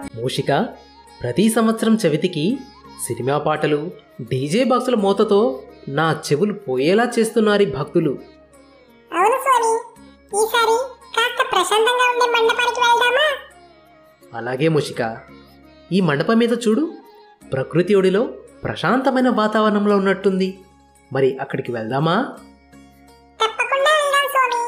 మూషిక, ప్రతి సంవత్సరం చవితికి సినిమా పాటలు, డీజే బాక్సుల మోతతో నా చెవులు పోయేలా చేస్తున్నారు ఈ భక్తులు. అవును స్వామి, ఈసారి కాస్త ప్రశాంతంగా ఉండే మండపానికి వెళ్దామా? అలాగే మూషిక, ఈ మండపం మీద చూడు, ప్రకృతి ఒడిలో ప్రశాంతమైన వాతావరణంలో ఉన్నట్టుంది. మరి అక్కడికి వెళ్దామా? తప్పకుండా వెళ్దాం స్వామి.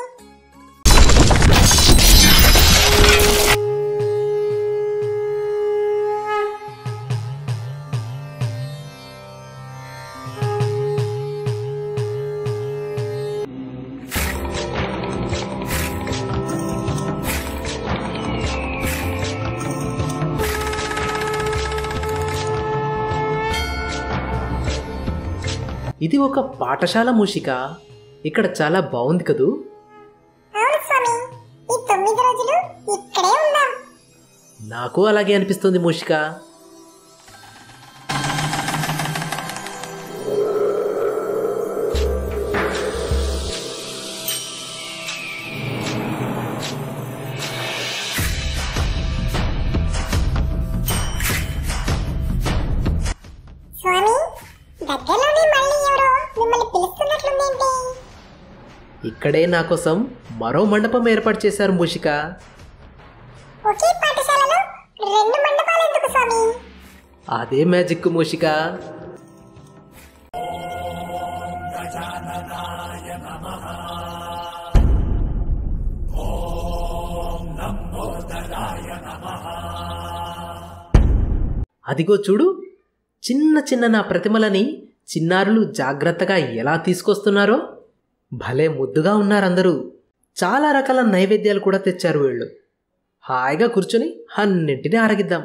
ఇది ఒక పాఠశాల మూషిక. ఇక్కడ చాలా బాగుంది కదూ? అవును స్వామి, ఈ 9 రోజులు ఇక్కడే ఉందాం. నాకు అలాగే అనిపిస్తుంది మూషిక. స్వామి, దగ్గరలోనే మళ్ళీ ఎవరో మిమ్మల్ని పిలుస్తున్నట్లుందేంటి? ఇక్కడే నా కోసం మరో మండపం ఏర్పాటు చేశారు మూషిక. ఒకే పాఠశాలలో 2 మండపాలు ఎందుకు స్వామి? అదే మ్యాజిక్ మూషిక. అదిగో చూడు, చిన్న చిన్న నా ప్రతిమలని చిన్నారులు జాగ్రత్తగా ఎలా తీసుకొస్తున్నారో. భలే ముద్దుగా ఉన్నారందరూ. చాలా రకాల నైవేద్యాలు కూడా తెచ్చారు వీళ్ళు. హాయిగా కూర్చొని అన్నింటినీ ఆరగిద్దాం.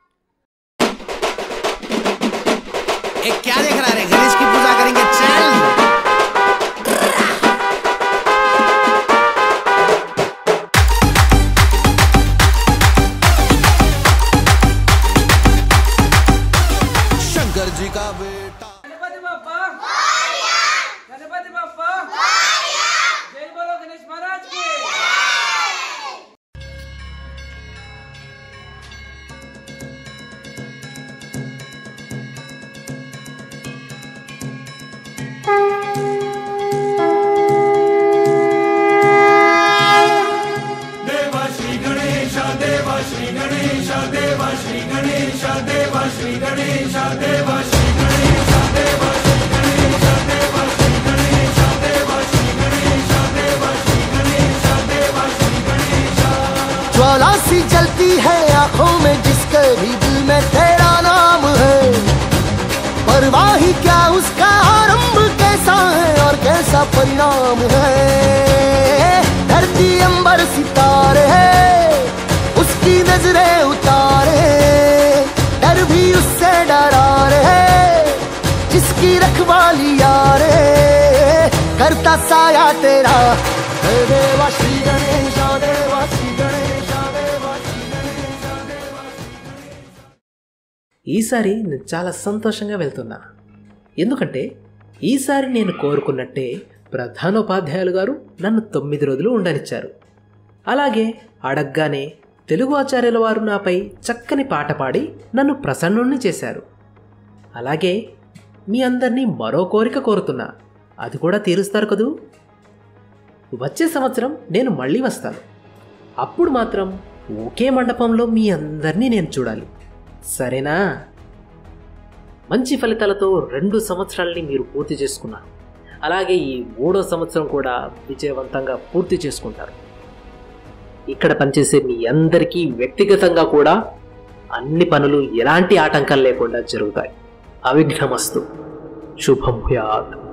ज्वाला सी जलती है आंखों में, जिसके भी दिल में तेरा नाम है। परवाह ही क्या उसका आरंभ कैसा है और कैसा परिणाम है। धरती अंबर सितारे है, उसकी नजरें उतारे, डर भी उससे डरा रहे, जिसकी रखवाली यारे करता साया तेरा। देवा श्री गणेश, देवा श्री गणेश, देवा श्री गणेश, देवा श्री गणेश। ఈసారి నేను చాలా సంతోషంగా వెళ్తున్నా. ఎందుకంటే ఈసారి నేను కోరుకున్నట్టే ప్రధానోపాధ్యాయులు గారు నన్ను 9 రోజులు ఉండనిచ్చారు. అలాగే అడగ్గానే తెలుగు ఆచార్యుల వారు నాపై చక్కని పాట పాడి నన్ను ప్రసన్నుణ్ణి చేశారు. అలాగే మీ అందరినీ మరో కోరిక కోరుతున్నా, అది కూడా తీరుస్తారు కదూ? వచ్చే సంవత్సరం నేను మళ్ళీ వస్తాను. అప్పుడు మాత్రం ఒకే మండపంలో మీ అందరినీ నేను చూడాలి, సరేనా? మంచి ఫలితాలతో 2 సంవత్సరాలని మీరు పూర్తి చేసుకున్నారు. అలాగే ఈ 3వ సంవత్సరం కూడా విజయవంతంగా పూర్తి చేసుకుంటారు. ఇక్కడ పనిచేసే మీ అందరికీ వ్యక్తిగతంగా కూడా అన్ని పనులు ఎలాంటి ఆటంకం లేకుండా జరుగుతాయి. అవిఘ్నమస్తు. శుభం భూయాత్.